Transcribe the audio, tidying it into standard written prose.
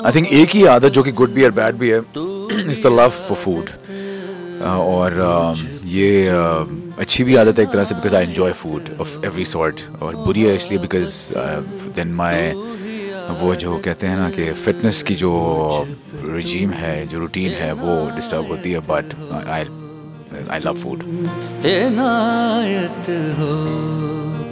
I think एक ही आदत जो कि गुड भी है बैड भी है is the love for food. और ये अच्छी भी आदत है एक तरह से because I enjoy food of every sort, और बुरी है इसलिए बिकॉज देन माई वो जो कहते हैं ना कि फिटनेस की जो रिजीम है, जो रूटीन है, वो डिस्टर्ब होती है। But I love food.